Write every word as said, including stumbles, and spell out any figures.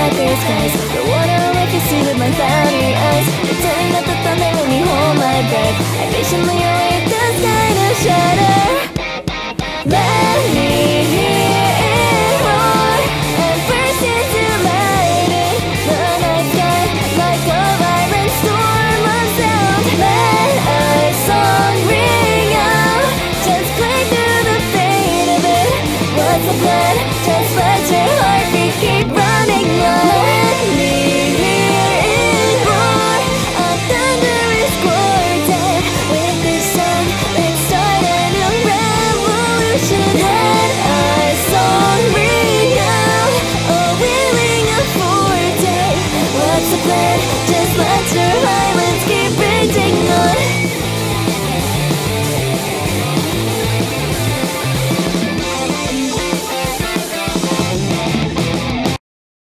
darker skies. The water I can see with my cloudy eyes. Pretending that the thunder let me hold my breath. I patiently await the sky to shatter. Let me hear it roar and burst into lightning. The night sky like a vibrant storm of sound. Let our song ring out, just play through the fate of it. What's the plan? Just let your heartbeat keep running low. Let me hear it roar, a thunderous quartet. With this song, let's start a new revolution. Let our song ring out, a wailing, a forte. What's the plan?